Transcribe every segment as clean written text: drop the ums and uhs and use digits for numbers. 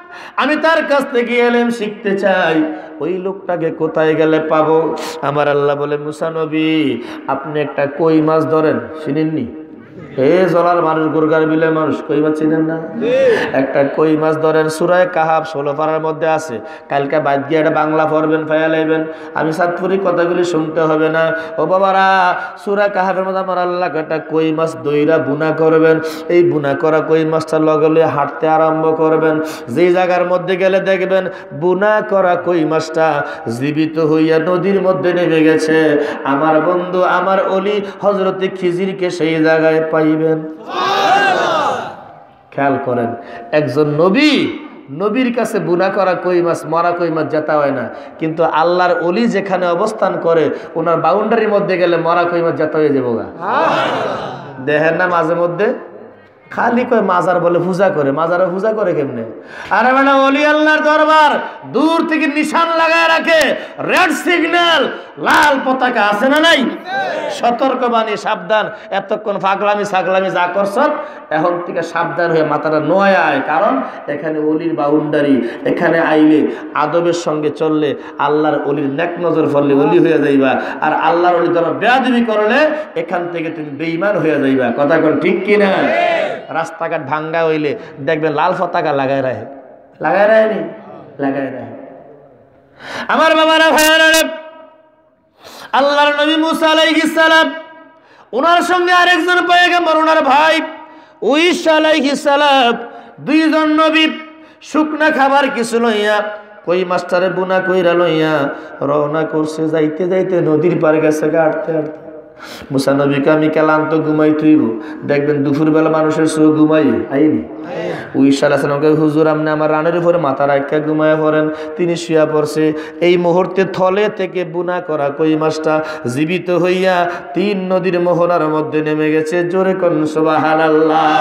আমি তার কাছ থেকে ইলম শিখতে চাই, ওই লোকটাকে কোথায় গেলে পাবো? আমার আল্লাহ বলে, মুসা নবী আপনি একটা কই মাছ ধরেন। চিনেননি? জলার মানুষ, গুরগার বিলের মানুষ কই মাছ চিনেন না? একটা কই মাছ ধরেন। সূরা কাহাফ 16 পারার মধ্যে আছে। কালকে বাদ দিয়ে এটা বাংলা পড়বেন, ফায়া লাইবেন। আমি সাতপুরি কথাগুলি শুনতে হবে না। ও বাবারা, সূরা কাহাফের মধ্যে আমার আল্লাহ একটা কই মাছ দইরা বুনা করবেন। এই বুনা করা কই মাছটা লগে হাঁটতে আরম্ভ করবেন। যেই জায়গার মধ্যে গেলে দেখবেন বুনা করা কই মাছটা জীবিত হইয়া নদীর মধ্যে নেমে গেছে, আমার বন্ধু আমার অলি হযরতে খিজিরকে সেই জায়গায় পাইবেন। খেয়াল করেন, একজন নবীর কাছে বুনা করা কই মাছ, মরা কই মাছ যেতে হয় না, কিন্তু আল্লাহর অলি যেখানে অবস্থান করে ওনার বাউন্ডারির মধ্যে গেলে মরা কই মাছ যেতে হয়ে যাবো গা। দেখেন না মাঝে মধ্যে খালি কয় মাজার বলে পূজা করে, মাজারে পূজা করে কেমনে? আরে মানে ওলি আল্লাহর দরবার দূর থেকে নিশান লাগায় রাখে, রেড সিগন্যাল, লাল পতাকা আছে না নাই? সতর্কবাণী, সাবধান, এতক্ষণ ফাগলামি ছাগলামি যা করছ এখন থেকে সাবধান হয়ে মাথাটা নোয়ায় আয়, কারণ এখানে অলির বাউন্ডারি। এখানে আইলে আদবের সঙ্গে চললে আল্লাহর অলির নেক নজর ফললে অলি হয়ে যাইবা, আর আল্লাহর অলি দ্বারা বেয়াদবি করলে এখান থেকে তুমি বেঈমান হয়ে যাইবা। কথা কোন ঠিক কিনা? রাস্তাঘাট ভাঙ্গা হইলে দেখবেন লাল পতাকা লাগায় রাখে আমার বাবারা ভাইয়ারা, আল্লাহর নবী মুসা আলাইহিস সালাম ওনার সঙ্গে আরেকজন পয়গম্বর ওনার ভাই ঈসা আলাইহিস সালাম, দুইজন নবী শুকনা খাবার কিছু লইয়া কই মাস্টারে বুনা কইরা লইয়া রওনা করছে। যাইতে যাইতে নদীর পার গেছে, হাঁটতে হাঁটতে মুসা নবীকে আমি ক্লান্ত ঘুমাই তুইব, দেখবেন দুপুরবেলা মানুষের চোখ ঘুমাই আইনি। ঈসা আলাইহিস সালামকে, হুজুর আপনি আমার রানের উপরে মাথা রাখা ঘুমায় পড়েন। তিনি শুয়া পড়ছে। এই মুহূর্তে থলে থেকে বুনা করা কই মাছটা জীবিত হইয়া 3 নদীর মোহনার মধ্যে নেমে গেছে। জোরে কোন সুবহানাল্লাহ।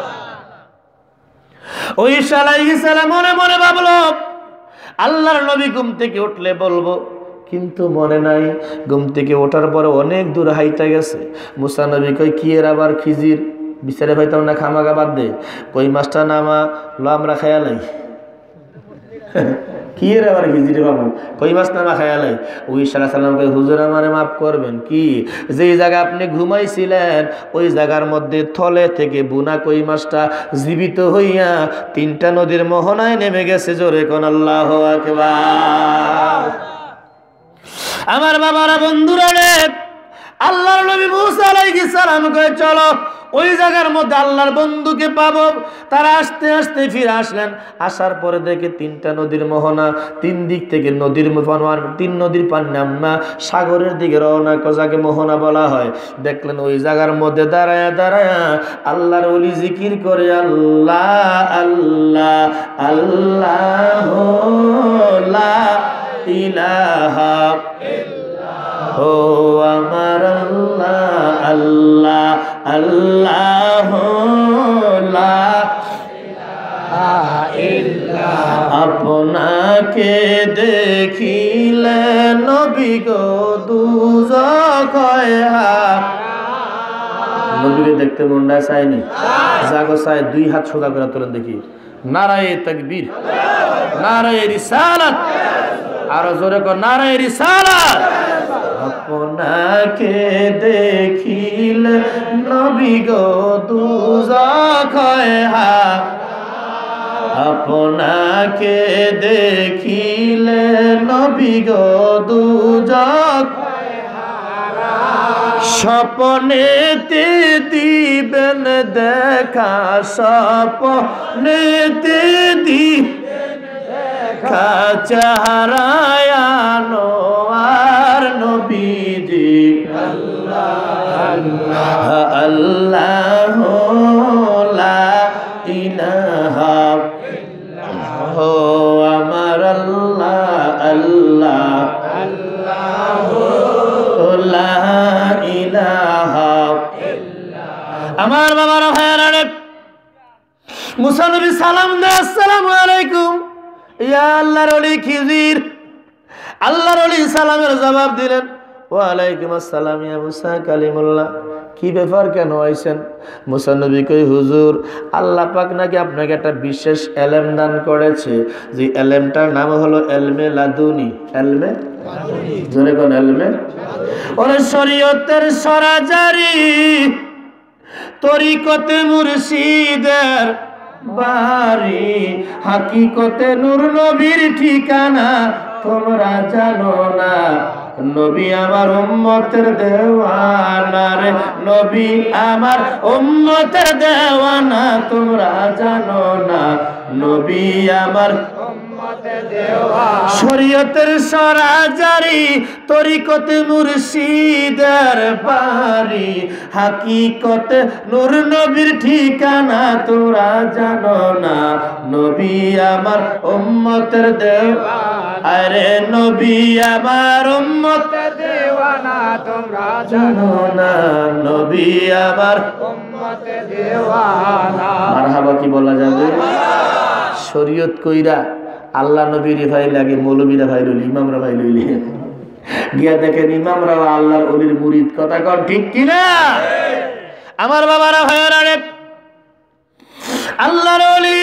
ঈসা আলাইহিস সালাম মনে মনে ভাবলো আল্লাহর নবী ঘুম থেকে উঠলে বলবো, কিন্তু মনে নাই। ঘুম থেকে ওঠার পরে অনেক দূর হাইটা গেছে। মুসা নবী কই কি এর আবার খিজির বিচারে পাইতাম না, খামাগা বাদ দে, কই মাছটা নামা লো আমরা খেয়ালাই। কি এর আবার খিজির বাবু, কই মাছ নামা খেয়ালাই। ঈসা আলাইহিস সালামকে, হুজুর আমারে মাফ করবেন, কি যেই জায়গা আপনি ঘুমাইছিলেন ওই জায়গার মধ্যে থলে থেকে বুনা কই মাছটা জীবিত হইয়া 3টা নদীর মোহনায় নেমে গেছে। জোরে কোন আল্লাহু আকবার। আমার বাবারা, বন্ধুরা রে, আল্লাহর নবী মুসা আলাইহিস সালাম কয় চলো ওই জায়গার মধ্যে আল্লাহর বন্ধুকে পাবো। তারা আস্তে আস্তে ফিরে আসলেন। আসার পরে দেখে 3টা নদীর মোহনা, 3 দিক থেকে নদীর 3 নদীর পানি নামনা সাগরের দিকে রওনা, যাকে মোহনা বলা হয়। দেখলেন ওই জায়গার মধ্যে দাঁড়ায়া দাঁড়ায়া আল্লাহর ওলি জিকির করে, আল্লাহ আল্লাহ আল্লাহ লা ইলাহা ইল্লাল্লাহ, ও আমার আল্লাহ আল্লাহ আল্লাহ লা ইলাহা ইল্লাল্লাহ। আপনাকে দেখিলে নবী গো দুজক হয় হারাম। নবীকে দেখতে মনটা চায়নি? জাগো চায়, 2 হাত সোজা করে তোলেন দেখি। নারায়ে তাকবীর, নারায়ে রিসালাত, আর জোরে কর নারায়ে রিসালাত। আপনাকে দেখিলে নবী গো দুজক হয় হারাম। আপনাকে দেখিলে নবী গো দুজক হয় হারাম। স্বপ্নেতে দিবেন দেখা, স্বপ্নেতে দিবেন দেখা, চেহারায় আনোয়ার নবীজি। আল্লাহ আল্লাহ আল্লাহ লা ইলাহা ইল্লাল্লাহ, আমার আল্লাহ আল্লাহ আল্লাহ লা ইলাহা ইল্লাল্লাহ। আমার বাবার ভাইয়ারা, মুসা নবী সালাম দেয়, আসসালামু আলাইকুম ইয়া আল্লাহর ওলি খিজির। আল্লাহর ওলি সালামের জবাব দিলেন, ওয়া আলাইকুম আসসালাম ইয়া মুসা কালিমুল্লাহ। কি ব্যাপার, কেন আইছেন? মুসা নবী কই, হুজুর আল্লাহ পাক নাকি আপনাকে একটা বিশেষ এলেম দান করেছে, যে এলেমটার নাম হলো এলমে লাদুনি। এলমে জোরে কোন এলমে? ওরে শরীয়তের সরাজারি, তরিকতে মুর্শিদের বাড়ি, হাকিকতে নূর নবীর ঠিকানা তোমরা জানো না। নবী আমার উম্মতের দেওয়ানা রে, নবী আমার উম্মতের দেওয়ানা তোমরা জানো না। নবী আমার শরীয়তের সরাজারি, তরিকতে মুর্শিদের বাড়ি, হাকিকতে নূর নবীর ঠিকানা তোমরা জানো না। নবী আমার উম্মতের দেওয়ানা, আরে নবী আমার উম্মতের দেওয়ানা তোমরা জানো না। নবী আমার উম্মতের দেওয়ানা। মারহাবা কি বলা যাবে? শরীয়ত কইরা আল্লাহ নবীর ভাই লাগে, মৌলবীরা ভাই লইলি, ইমামরা ভাই লইলি, গিয়া দেখেন ইমামরা আল্লাহর ওলির মুরিদ। কথা কন ঠিক কিনা? আমার বাবারা ভাইয়ারা রে, আল্লাহর ওলি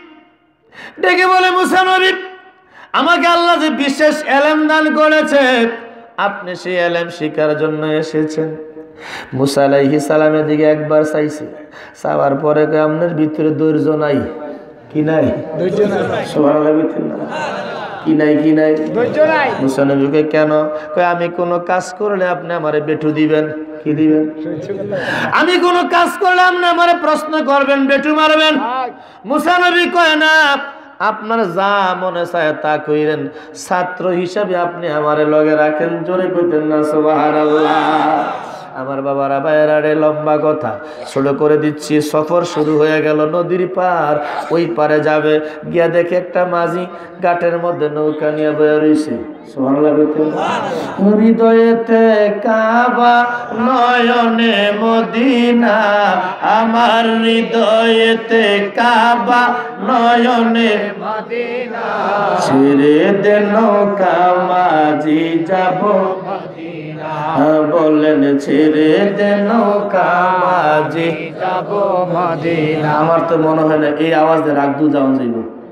ডেকে বলে, মুসা নবী আমাকে আল্লাহ যে বিশেষ এলেম দান করেছে, আপনি সেই এলেম শিখার জন্য এসেছেন। মুসা আলাইহিস সালামের দিকে একবার চাইছে, চাওয়ার পরে আপনার ভিতরে ধৈর্য নাই। কি নাই? ধৈর্য নাই। সুবহানাল্লাহ বলতেন না? কি নাই? কি নাই? ধৈর্য নাই। মুসা নবীকে কেন কয়, আমি কোন কাজ করলে আপনি আমারে বেঠু দিবেন। কি দিবেন? আমি কোন কাজ করলে আপনি আমারে প্রশ্ন করবেন, বেঠু মারবেন। মুসা নবী কয় না, আপনার যা মনে চায় তা কইরেন, ছাত্র হিসাবে আপনি আমারে লগে রাখেন। জোরে কইতেন না সুবহানাল্লাহ? আমার বাবারা ভাইয়েরা রে, লম্বা কথা ছোট করে দিচ্ছি। সফর শুরু হয়ে গেল, নদীর পার, ওই পারে যাবে। গিয়া দেখে একটা মাঝি ঘাটের মধ্যে নৌকা নিয়ে বয়ে রয়েছে। সুবহানাল্লাহ বলতে, হৃদয়েতে কাবা নয়নে মদিনা, আমার হৃদয়েতে কাবা নয়নে মদিনা, ছেড়ে দে নৌকা মাঝি যাব মদিনা। বললেন ছেড়ে দে নৌকা মাঝি যাব মদিনা। আমার তো মনে হয় না এই আওয়াজ দিয়ে রাখদু যাওয়া যাইব,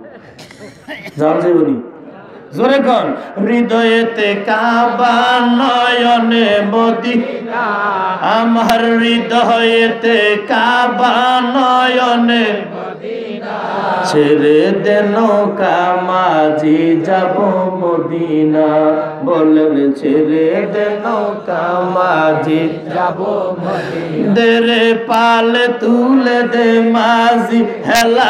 যাওয়া যাইব নি? জোরে কর, হৃদয়েতে কাবা নয়নে মদিনা, আমার হৃদয়েতে কাবা নয়নে মদিনা, ছেড়ে দে নৌকা মাঝি যাব মদিনা। বললেন ছেড়ে দে নৌকা মাঝি যাব মদিনা। দে রে পাল তুলে দে মাঝি হেলা,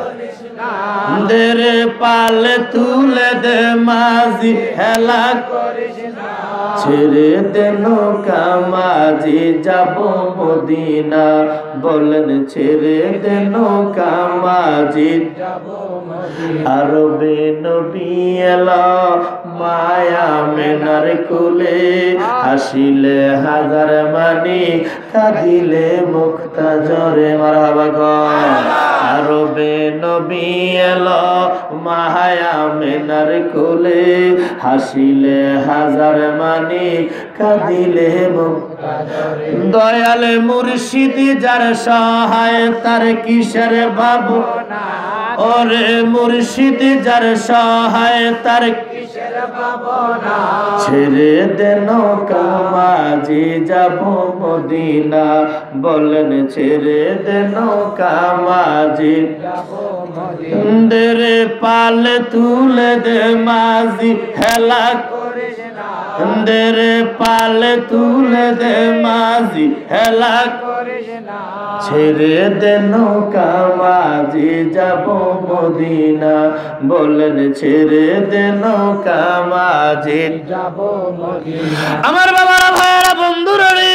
দে রে পাল তুলে দে মাঝি হেলা করিস না, ছেড়ে দে নৌকা মাঝি যাব মদিনা। বলেন ছেড়ে দে নৌকা মাঝি যাব মদিনা। আরবে নবী এলো মায়া মেনার কুলে, হাসিলে হাজার মানি, কাঁদিলে মুক্তা জরে। মারহাবা কর। আরবে নবী এলো মায়া মেনার কুলে, হাসিলে হাজার মানি, কাঁদিলে মুক্তা জরে। দয়াল মুর্শিদ যার সহায়, তার কিসের ভাবনা, ওরে মুর্শিদ যার সহায়, তার কিসের ভাবনা। ছেড়ে দে নৌকা মাঝি যাব মদিনা। বলেন ছেড়ে দে নৌকা মাঝি যাব মদিনা। দে রে পাল তুলে দে মাঝি হেলা করিস না, দে রে পাল তুলে দে মাঝি হেলা করিস না, ছেড়ে দে নৌকা মাঝি যাব মদিনা। বলেন ছেড়ে দে নৌকা মাঝি যাব মদিনা। আমার বাবারা ভাইয়েরা বন্ধুরা রে,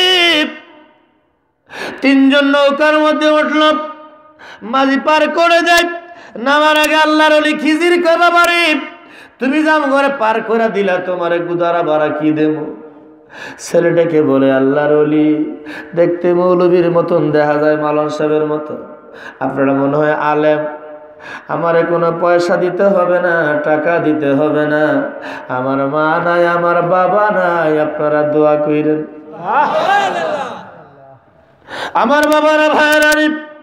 তিনজন নৌকার মধ্যে উঠল, মাঝি পার করে যায়। নামার আগে আল্লাহর ওলি খিজির কয়, বাবা রে তুমি যাম ঘরে পার করে দিলা, তোমারে গুদারা বাড়া কি দেব? ছেলেটাকে বলে, আল্লাহর ওলি দেখতে মৌলবীর মতন দেখা যায়, মালন সাহেবের মতো। আপনারা মনে হয় আলেম, আমারে কোনো পয়সা দিতে হবে না, টাকা দিতে হবে না, আমার মা নাই, আমার বাবা নাই, আপনারা দোয়া কইরেন। আমার বাবারা ভাইরা,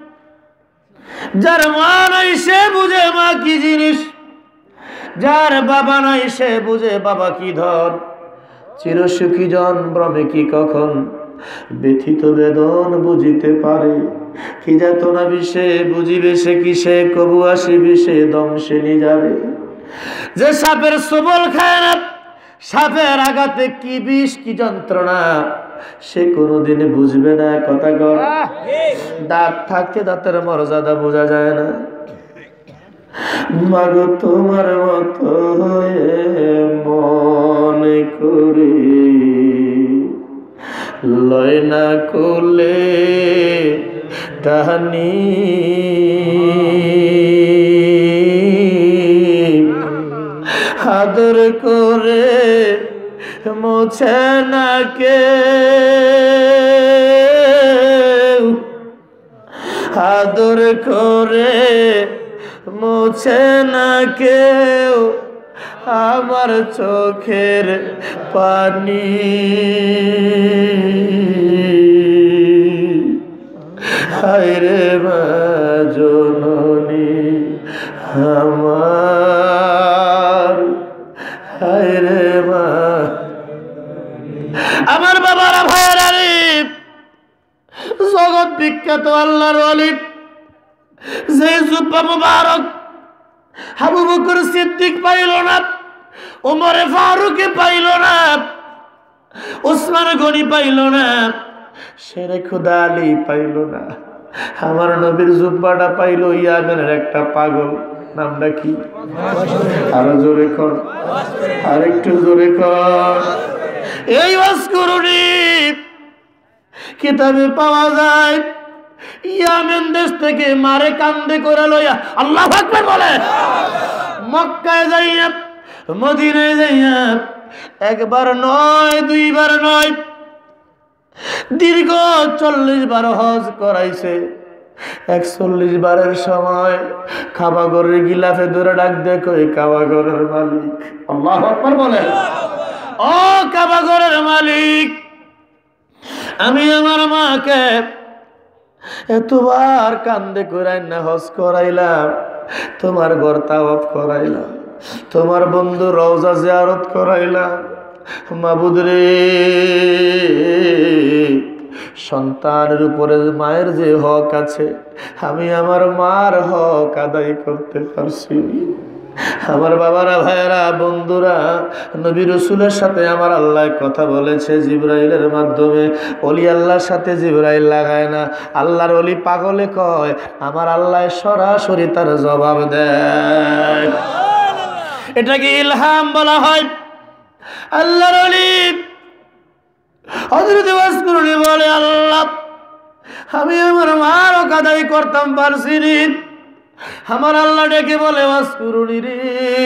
যার মা নাই সে বুঝে মা কি জিনিস, যার বাবা নাই সে বুঝে বাবা কি ধন। চিরসুখী জন ভ্রমে কি কখন, ব্যথিত বেদন বুঝিতে পারে। কি যাতনা বিষে বুঝিবে সে কিসে, কবু আসিবে সে দংশে নিজারে। যে সাপের সবল খায় না, সাপের আঘাতে কি বিষ কি যন্ত্রণা, সে কোনোদিন বুঝবে না। কথা কর, দাঁত থাকতে দাঁতের মর্যাদা বোঝা যায় না। মাগো তোমার মতো মনে করি, লয় না কোলে টানি। আদর করে মোছে না কে, আদর করে মোছে না কেউ আমার চোখের পানি। হায়রে মা জননী আমার, হায়রে মা। আমার বাবারা ভাইয়েরা, জগৎ বিখ্যাত আল্লাহর ওয়ালি যে জুব্বা মুবারক আবু বকর সিদ্দিক পাইল না, ওমরে ফারুকে পাইল না, ওসমান গনি পাইল না, শেরে খুদা আলী পাইল না, আমার নবীর জুব্বাটা পাইল ইয়ামেনের একটা পাগল। নামটা কি? আরো জোরে কর, আর একটু জোরে কর। এই ওয়াসকুরুনি কিতাবে পাওয়া যায়, ইয়ামেন দেশ থেকে মারে কান্দে করে লইয়া, আল্লাহু আকবার বলে, মক্কায় যাইয়া মদিনায় যাইয়া একবার নয় দুইবার নয়, দীর্ঘ 40 বার হজ করাইছে। 41 বারের সময় কাবাগরের গিলাফে ধরে ডাক দেখো, এই কাবাগরের মালিক। আল্লাহু আকবার বলে, ও কাবাগরের মালিক, আমি আমার মাকে এতবার কান্দে করাই না হজ করাইলাম, তোমার ঘর তাওয়াফ করাইলাম, তোমার বন্ধু রওজা জিয়ারত করাইলাম। মাবুদ রে, সন্তানের উপরে মায়ের যে হক আছে, আমি আমার মার হক আদায় করতে পারছি। আমার বাবারা ভাইয়েরা বন্ধুরা, নবী রাসূলের সাথে আমার আল্লাহ কথা বলেছে জিবরাইলের মাধ্যমে। ওলি আল্লাহর সাথে জিবরাইল লাগায় না, আল্লাহর ওলি পাগলে কয়, আমার আল্লাহ সরাসরি তার জবাব দেয়। এটাকে ইলহাম বলা হয়। আল্লাহর ওলি হযরত ওয়াসকুরুনি বলে, আল্লাহ আমি আমার মার হক আদায় করতাম পারছি নি। আমার আল্লাহ ডেকে বলে, ওয়াসকুরুনি রে,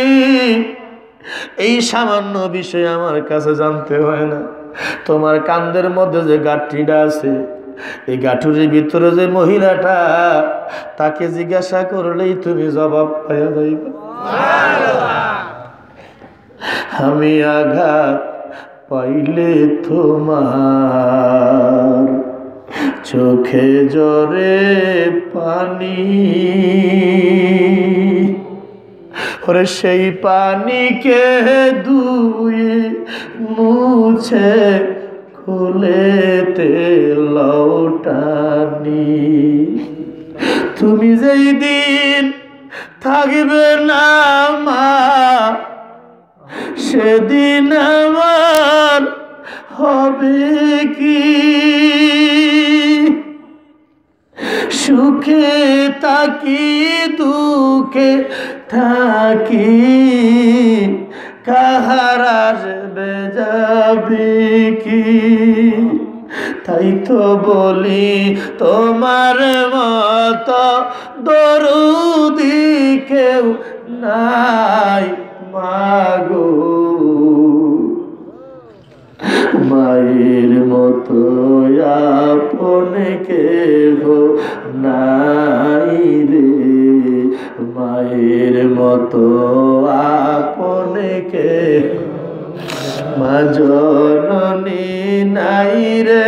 এই সামান্য বিষয় আমার কাছে জানতে হয় না। তোমার কান্দের মধ্যে যে গাঁঠিটা আছে, এই গাঁঠুরির ভিতরে যে মহিলাটা, তাকে জিজ্ঞাসা করলেই তুমি জবাব পাইয়া যাইবে। আমি আঘাত পাইলে তোমার চোখে জরে পানি, ওরে সেই পানিকে ধুয়ে মুছে খুলেতে লৌটানি। তুমি যেই দিন থাকবে না মা, সেদিন আমার হবে কি? সুখে থাকি দুঃখে থাকি, কাহার আসবে যাবে কি? তাই তো বলি তোমার মতো দরুদি কেউ নাই মাগো, মায়ের মতো আপন কেহ নাই রে, মায়ের মতো আপন কেহ মা জননী নাই রে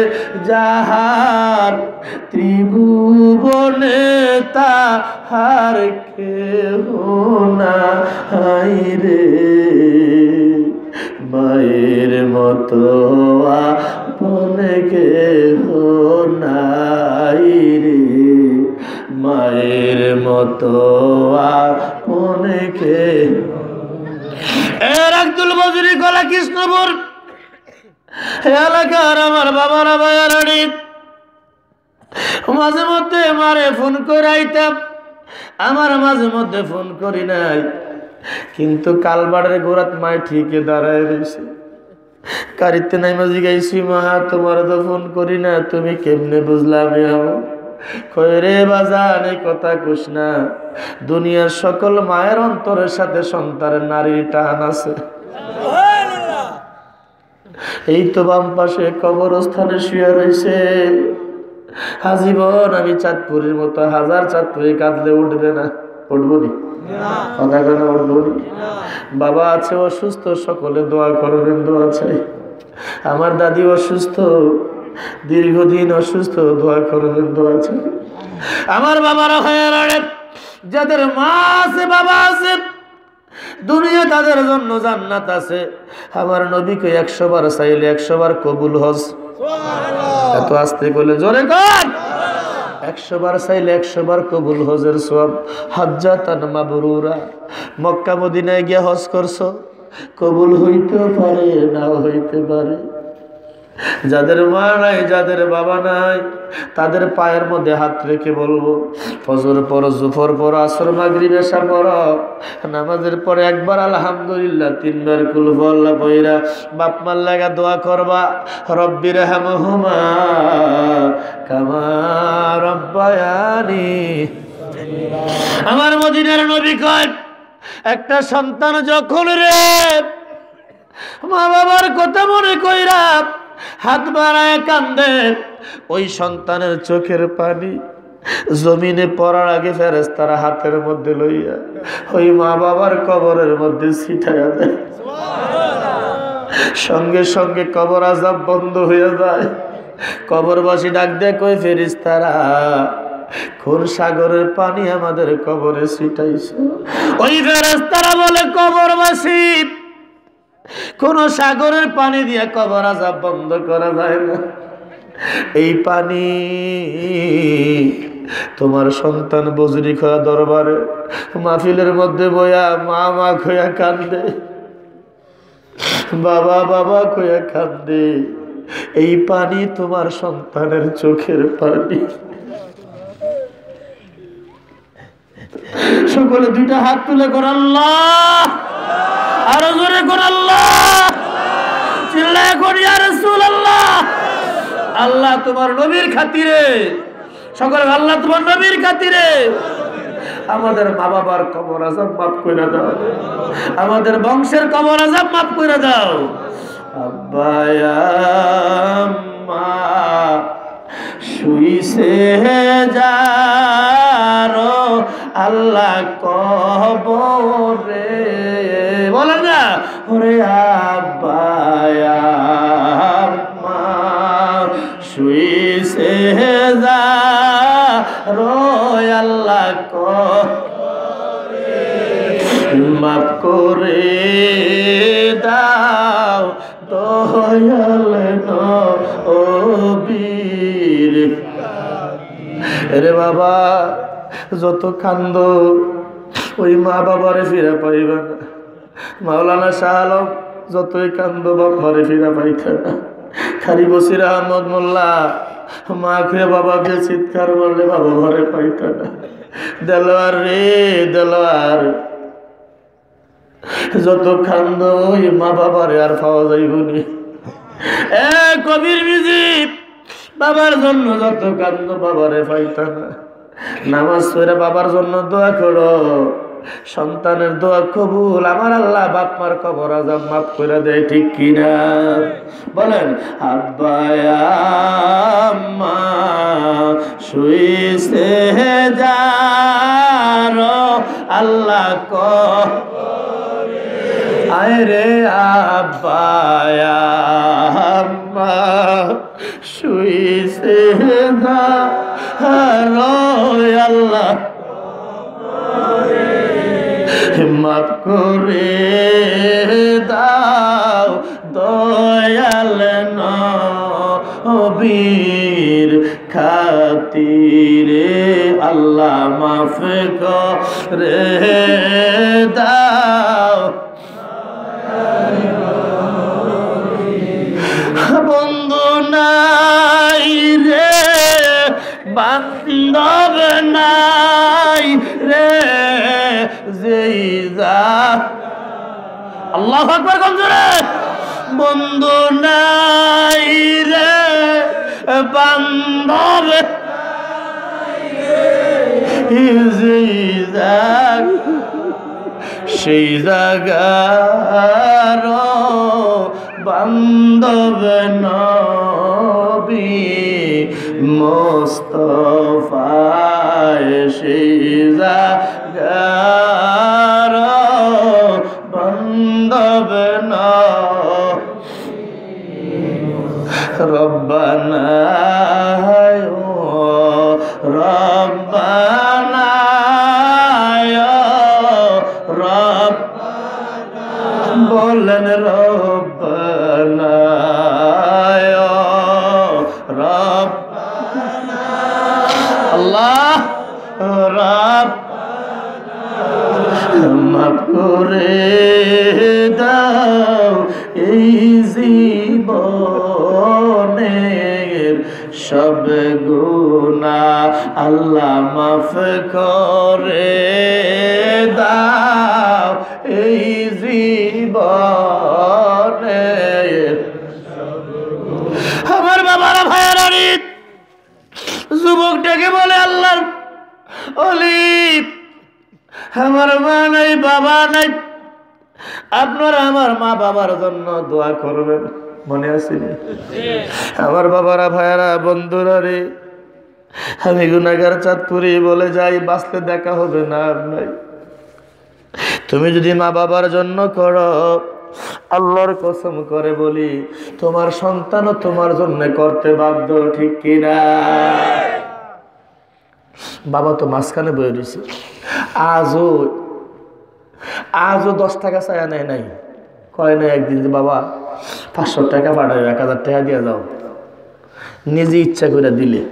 যাহার ত্রিভুবনে তাহার কেহ নাই রে মায়ের মতো আপনে কেহ নাই রে মায়ের মতো আপনে কেহ। আব্দুল বজরি গলা কৃষ্ণপুর এলাকার আমার বাবারা ভাইয়ারানি মাঝে মধ্যে মারে ফোন করে আইতাম, আমার মাঝে মধ্যে ফোন করি নাই, কিন্তু কালবাড়ের গোড়াত মায় ঠিকই দাঁড়ায় রয়েছে। কারিতে নাই মাঝে গাইছি, মা তোমার তো ফোন করি না, তুমি কেমনে বুঝলাম কয় রে বাজান এই কথা কুস না, দুনিয়ার সকল মায়ের অন্তরের সাথে সন্তানের নারীর টান আছে। এই তো বাম পাশে কবরস্থানে শুয়ে রয়েছে, আজীবন আমি চাঁদপুরের মতো হাজার চাঁদপুরে কাঁদলে উঠবে না, উঠবো নি কথা কথা উঠবো নি। বাবা আছে অসুস্থ, সকলে দোয়া করবেন, দোয়া চাই। আমার দাদি অসুস্থ, দীর্ঘদিন অসুস্থ, দোয়া করবেন, দোয়া চাই। আমার বাবারা হয়ে রড়ে, যাদের মা আছে বাবা আছে, দুনিয়া তাদের জন্য জান্নাত আছে। আমার নবীকে 100 বার চাইলে 100 বার কবুল হজ। এত আস্তে করলে জোরে কর, 100 বার চাইলে 100 বার কবুল হজের সওয়াব। হাজ্জাতান মাবরুরা, মক্কা মদিনায় গিয়ে হজ করছো, কবুল হইতে পারে নাও হইতে পারে। যাদের মা নাই, যাদের বাবা নাই, তাদের পায়ের মধ্যে হাত রেখে বলবো, ফজর পড়ো, জোহর পড়ো, আসর মাগরিব এশা পড়ো, নামাজের পরে একবার আলহামদুলিল্লাহ, 3 বার কুল হুয়াল্লাহ পড়া বাপ মার লাগা দোয়া করবা, রব্বির হামহুমা কামা রব্বায়ানি। আমার মদিনার নবী কয়, একটা সন্তান যখন রে মা বাবার কথা মনে কইরা হাত বাড়ায় কান্দে, ওই সন্তানের চোখের পানি জমিনে পড়ার আগে ফেরেশতারা হাতের মধ্যে লইয়া ওই মা বাবার কবরের মধ্যে ছিটাইয়া দেয়। সঙ্গে সঙ্গে কবর আযাব বন্ধ হয়ে যায়। কবরবাসী ডাক দেয়, কই ফেরেশতারা কোন সাগরের পানি আমাদের কবরে ছিটাইছে? ওই ফেরেশতারা বলে, কবরবাসী কোন সাগরের পানি দিয়ে কবর আযাব বন্ধ করা যায় না। এই পানি তোমার সন্তান বজরি খোয়া দরবারে মাহফিলের মধ্যে বয়া মা মা খোয়া কান্দে, বাবা বাবা খোয়া কান্দে। এই পানি তোমার সন্তানের চোখের পানি। সকলে 2টা হাত তুলে কর আল্লাহ, আরো জোরে কর আল্লাহ, চিল্লায় কর ইয়া রাসূলুল্লাহ। আল্লাহ তোমার নবীর খাতিরে, সকলে আল্লাহ তোমার নবীর খাতিরে আমাদের মা বাবার কবর আযাব মাফ করে দাও, আমাদের বংশের কবর আযাব মাফ করে দাও। আব্বা আম্মা শুইছে যারো আল্লাহ কবরে, বলেন না ওরে আব্বা আম্মা শুইছে যারো আল্লাহ কবরে, মাফ করে দাও দয়াল নবীর। রে বাবা যত কান্দ ওই মা বাবারে ফিরা পাইবা না। মাওলানা শাহ আলম যতই কান্দ বাবারে ফিরা পাইতা না। খালি বসির আহমদ মোল্লা মা খুঁয়ে বাবাকে চিৎকার করলে বাবা ঘরে পাইতা না। দেলোয়ার রে দেলোয়ার, যত কান্দ ওই মা বাবারে আর পাওয়া যাইবনি। কবির বিজিত বাবার জন্য যত কান্দ বাবারে পাইতা না। নামাজ পড়ে বাবার জন্য দোয়া করো, সন্তানের দোয়া কবুল। আমার আল্লাহ বাপ মার কবর আযাব মাফ করে দেয়, ঠিক কিনা বলেন? আব্বা আম্মা শুইছে যারো আল্লাহ কবরে, আয় রে আব্বায়া আম্মা শুইছে না রয় আল্লাহ মাফ করে দাও দয়াল নবীর খাতিরে আল্লাহ মাফ করে দাও বন্ধু নাই রে বান্ধব নাই রে যেই যা আল্লাহু আকবার গঞ্জরে বন্ধু নাই রে বান্ধব যেই যা সেই জাগার বান্ধব নবী মুস্তাফায় সেই জাগার বান্ধব রব্বানা রব্বানা রব বলেন রব্বানা রব আল্লাহ রব মাফ করে দাও এই জীবনের সব গুনাহ আল্লাহ মাফ করে দাও এই জীবনের আমার বাবারা ভাইয়ারা যুবক ডেকে বলে আল্লাহর ওলি আমার মা নাই বাবা নাই আপনারা আমার মা বাবার জন্য দোয়া করবেন মনে আছে আমার বাবারা ভাইয়ারা বন্ধুরা রে আমি গুনাহগার চাঁদপুরি বলে যাই বাঁচতে দেখা হবে না আপনার তুমি যদি মা বাবার জন্য করো আল্লাহর কসম করে বলি তোমার সন্তানও তোমার জন্য করতে বাধ্য ঠিক কিনা বাবা তো মাঝখানে বয়ে রয়েছে আজও 10 টাকা চায়া নেয় নাই কয় না একদিন যে বাবা 500 টাকা পাঠাবে 1000 টাকা দিয়ে যাও নিজে ইচ্ছা করে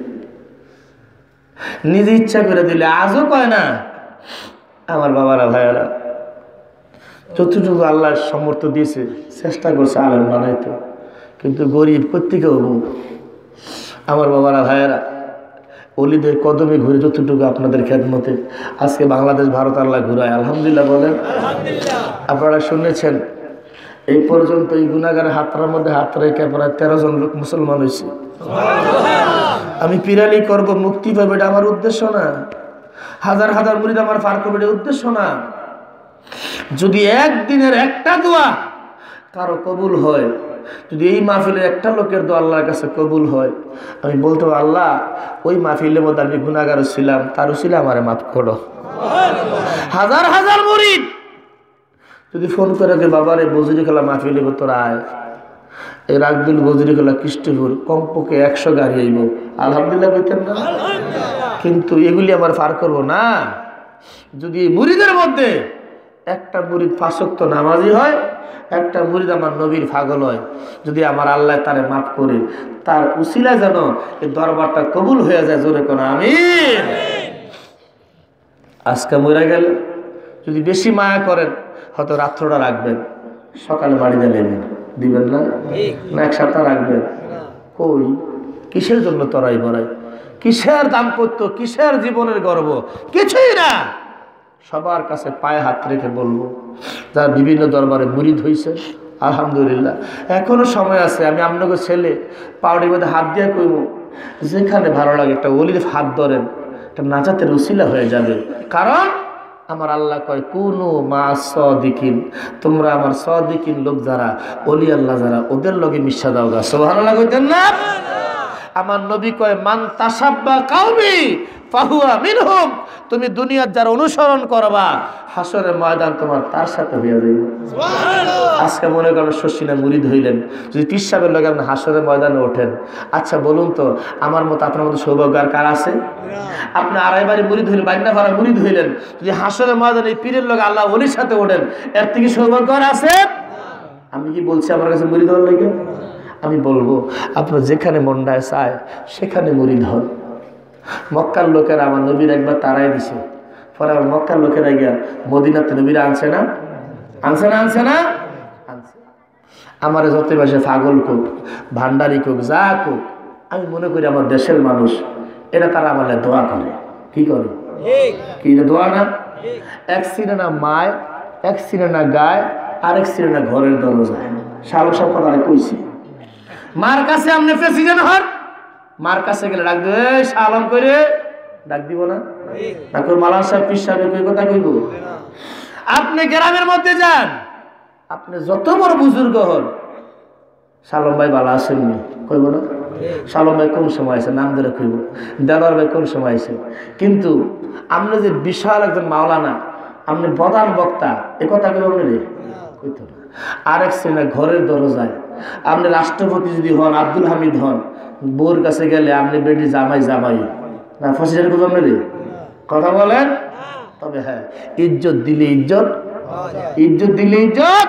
দিলে আজও কয় না আমার বাবারা ভাইয়ারা যতটুকু আল্লাহ সমর্থ দিয়েছে চেষ্টা করছে আলেম বানাইতে কিন্তু গরিব প্রত্যেকে হবো আমার বাবারা ভাইয়ারা অলিদের কদমে ঘুরে যতটুকু আপনাদের খেদমতে আজকে বাংলাদেশ ভারত আল্লাহ ঘুরায় আলহামদুলিল্লাহ বলেন আপনারা শুনেছেন এই পর্যন্ত এই গুনাহগারের হাতটার মধ্যে হাত রেখে প্রায় 13 জন লোক মুসলমান হয়েছে আমি পিরালি করব মুক্তি পাবে এটা আমার উদ্দেশ্য না হাজার হাজার মুরিদ আমার পার করবে এটা উদ্দেশ্য না যদি একদিনের একটা দোয়া কারো কবুল হয় যদি এই মাহফিলের একটা লোকের দোয়া আল্লাহর কাছে কবুল হয় আমি বলতে পারবো আল্লাহ ওই মাহফিলের মধ্যে আমি গুনাহগার ছিলাম তার উসিলা আমারে মাফ করো হাজার হাজার মুরিদ যদি ফোন করে বাবারে বজরি খেলা মাহফিলে তোরা আয় এই রাগদুল বজরি খেলা কৃষ্ণপুর কমপক্ষে 100 গাড়ি আইব আলহামদুলিল্লাহ বলতেন না কিন্তু এগুলি আমার পার করব না যদি এই মুরিদের মধ্যে একটা মুরিদ 5 ওয়াক্ত নামাজি হয় একটা মুরিদ আমার নবীর পাগল হয় যদি আমার আল্লাহ তারে মাফ করে তার উসিলা যেন এই দরবারটা কবুল হয়ে যায় জোরে কোন আমিন আজকে মরে গেল যদি বেশি মায়া করেন হয়তো রাত্রটা রাখবেন সকালে বাড়িতে দিবেন না এক সপ্তাহ রাখবেন কই কিসের জন্য তরাই বড়াই কিসের দাম্পত্য কিসের জীবনের গর্ব কিছুই না সবার কাছে পায়ে হাত রেখে বলবো যারা বিভিন্ন দরবারে মুরিদ হয়েছে আলহামদুলিল্লাহ এখনো সময় আছে আমি আপনাকে ছেলে পাউডির মধ্যে হাত দিয়ে কইব যেখানে ভালো লাগে একটা ওলির হাত ধরেন একটা নাজাতের উসিলা হয়ে যাবে কারণ আমার আল্লাহ কয় কুনু মা সাদিকিন তোমরা আমার সাদিকিন লোক যারা ওলি আল্লাহ যারা ওদের লগে মিশা দাও গা সুবহানাল্লাহ কইতেন না আমার নবী কয় মান তাসাব্বা কাউমি ফাহুয়া মিনহুম, তুমি দুনিয়ার যারা অনুসরণ করবা হাসরের ময়দান তোমার তার সাথে হইয়া যাইবে। আজকে মনে করেন শশিনা মুরিদ হইলেন, যদি পীর সাহেবের লগে আপনি হাসরের ময়দানে ওঠেন, আচ্ছা বলুন তো আমার মতো আপনার মতো সৌভাগ্য আর কার আছে? আপনি আড়াইবাড়ি মুরিদ হইলেন, বাগনা ভাড়া মুরিদ হইলেন, যদি হাসরের ময়দানে এই পীরের লগে আল্লাহ ওলির সাথে ওঠেন, এর থেকে সৌভাগ্য আর আছে? আমি কি বলছি আমার কাছে মুরিদ হওয়ার লাগে? আমি বলবো আপনার যেখানে মনটায় চায় সেখানে মুরিদ হন। মক্কার লোকেরা আমার নবীর একবার তারাই দিছে, পরে আমার মক্কার লোকেরা গিয়া মদিনাতে নবীরা আনছে না, আনছে না, আনছে না, আনছে। আমার যত বাসে পাগল কোক, ভান্ডারি কোক, যা কোক, আমি মনে করি আমার দেশের মানুষ এটা তারা আমার দোয়া করে। কি করে? কি দোয়া না? এক সিনে না মায়, এক সিনে না গায়, আরেক সিনে না ঘরের দরজায়। শালক সব কথা কইছি। মার কাছে আপনি প্রেসিডেন্ট হন, মার কাছে গেলে ডাক দেবে সালাম করে, ডাক দিব না? মালান সাহেব পীর সাহেব কই কথা কইব? আপনি গ্রামের মধ্যে যান, আপনি যত বড় বুজুর্গ হন, সালম ভাই ভালো আসেননি কইব না? সালম ভাই কোন সময় আছে নাম ধরে কইব, দেলোয়ার ভাই কোন সময় আছে। কিন্তু আপনি যে বিশাল একজন মাওলানা, আপনি প্রধান বক্তা, এ কথা কইব আপনি রে? কইতো না। আরেক শ্রেণী ঘরের দরজায়, আপনি রাষ্ট্রপতি যদি হন, আব্দুল হামিদ হন, বউর কাছে গেলে আপনি বেটি জামাই জামাই না, ফসিলের কইব আপনি রে? কথা বলেন। তবে হ্যাঁ, ইজ্জত দিলে ইজ্জত, ইজ্জত দিলে ইজ্জত।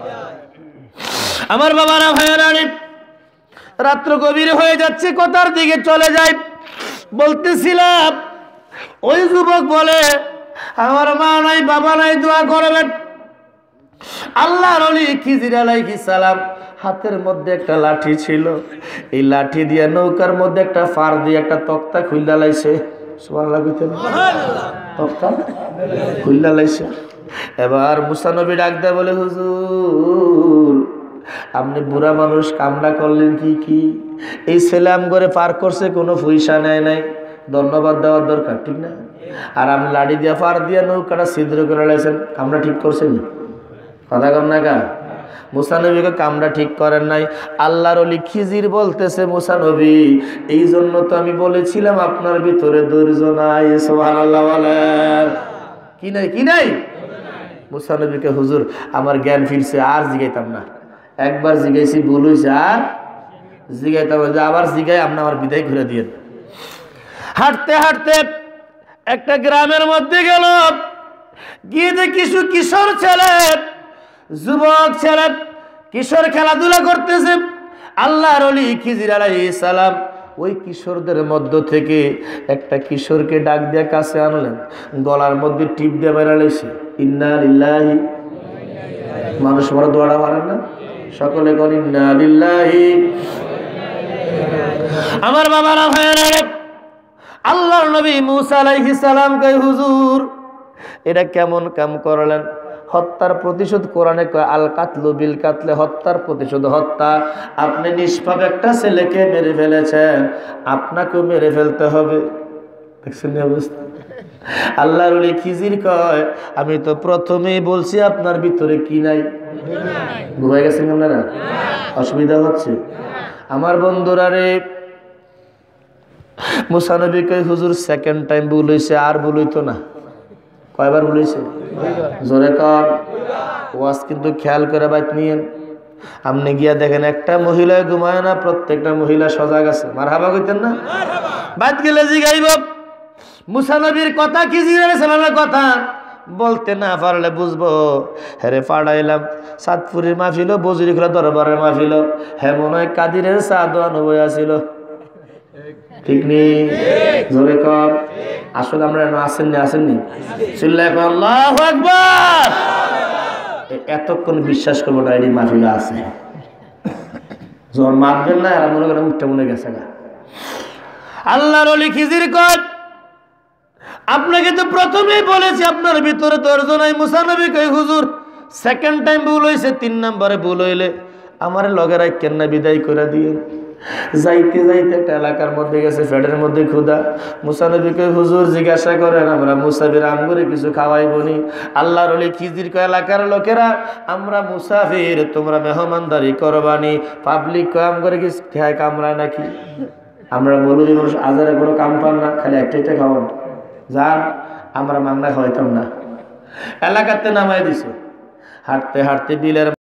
আমার বাবারা ভাইয়েরা, রাত্র গভীর হয়ে যাচ্ছে, কথার দিকে চলে যায়। বলতেছিলাম ওই যুবক বলে আমার মা নাই বাবা নাই, দোয়া করবেন। আল্লাহর ওলি খিজির আলাইহিস সালাম হাতের মধ্যে একটা লাঠি ছিল, এই লাঠি দিয়ে নৌকার মধ্যে একটা ফার দিয়ে একটা তক্তা খুইলা লাইছে। সুবহানাল্লাহ কইতেন, তক্তা খুইলা লাইছে। এবার মুসা নবী ডাক দেয় বলে হুজুর আপনি বুড়া মানুষ কামনা করলেন কি কি? এই ছেলে আম করে পার করছে, কোনো পয়সা নেয় নাই, ধন্যবাদ দেওয়ার দরকার, ঠিক না? আর আপনি লাঠি দিয়ে পার দিয়ে নৌকাটা ছিদ্র করে লাইছেন, কামরা ঠিক করছেন? কথা কম না কা? মুসা নবীকে কামরা ঠিক করেন নাই। আল্লাহর ওলি খিজির বলতেছে মুসা নবী এই জন্য তো আমি বলেছিলাম আপনার ভিতরে ধৈর্য নাই। সুবহানাল্লাহ বলেন। কি নাই? কি নাই? মুসা নবীকে হুজুর আমার জ্ঞান ফিরছে, আর জিগাইতাম না, একবার জিগাইছি ভুল হয়েছে, আর জিগাইতাম না, আবার জিগাই আপনি আমার বিদায় করে দিয়েন। হাঁটতে হাঁটতে একটা গ্রামের মধ্যে গেল, গিয়ে কিছু কিশোর ছেলে, যুবক ছেলে কিশোর খেলাধুলা করতেছে। আল্লাহর ওলি খিজির আলাইহিস সালাম ওই কিশোরদের মধ্য থেকে একটা কিশোরকে ডাক দিয়ে কাছে আনলেন, গলার মধ্যে টিপ দিয়ে বেড়ালেছে ইন্না লিল্লাহি। মানুষ বড় দোয়াটা পারেন না, সকলে কোন ইন্না লিল্লাহি। আমার বাবারা ভাইয়েরা, আল্লাহর নবী মুসা আলাইহিস সালাম কয় হুজুর এটা কেমন কাম করলেন? হত্যার প্রতিশোধ কোরআনে কয় আল কাতলু বিল কাতলে, হত্যার প্রতিশোধ হত্যা। আপনি নিষ্পাপ একটা ছেলেকে মেরে ফেলেছেন, আপনাকেও মেরে ফেলতে হবে। দেখছেন অবস্থা? আল্লাহর ওলি খিজির কয় আমি তো প্রথমেই বলছি আপনার ভিতরে কি নাই। ঘুমাই গেছেন আপনারা? অসুবিধা হচ্ছে? আমার বন্ধুরা রে, মুসা নবী কয় হুজুর সেকেন্ড টাইম ভুল হইছে, আর ভুল হইতো না। কয়বার ভুল হইছে? জোরে কর। ওয়াজ কিন্তু খেয়াল করে বাইত নিয়েন। আপনি গিয়া দেখেন একটা মহিলা ঘুমায় না, প্রত্যেকটা মহিলা সজাগ আছে। মারহাবা কইতেন না? বাইত গেলে জিগাইব মুসা নবীর কথা কি জিজ্ঞাসা কথা বলতে না পারলে বুঝবো হ্যাঁ পাড়াইলাম সাতপুরের মাহফিল, বজরি খোলা দরবারের মাহফিল, হ্যাঁ মনে হয় কাদিরের সাদ অনুভব আসিল। ঠিক নেই? জোরে কর। আসলে আমরা আসেননি, আসেননি? আল্লাহু আকবার। এতক্ষণ বিশ্বাস করবো না এই মাহফিল আছে, যখন মারবেন না এরা মনে করেন উঠতে মনে গেছে না। আল্লাহর ওলি খিজির কর আপনাকে তো প্রথমেই বলেছি আপনার ভিতরে ধৈর্য নাই। মুসা নবী কই হুজুর সেকেন্ড টাইম ভুল হয়েছে, 3 নম্বরে ভুল হইলে আমার লগেরাই কেন্না বিদায় করে দিয়ে। যাইতে যাইতে একটা এলাকার মধ্যে গেছে, ফেডের মধ্যে ক্ষুধা। মুসা নবী কই হুজুর জিজ্ঞাসা করেন আমরা মুসাফির আম করে কিছু খাওয়াইবনি। আল্লাহর ওলি খিজির কয় এলাকার লোকেরা আমরা মুসাফির, তোমরা মেহমানদারি করবানি। পাবলিক কয় আম করে কিছু খায় কামড়ায় নাকি? আমরা মৌলভী মানুষ আজারে কোনো কাম পান না, খালি একটা খাওয়ান যান, আমরা মাংনা খাওয়াইতাম না। এলাকাতে নামাই দিছে, হাঁটতে হাঁটতে বিলের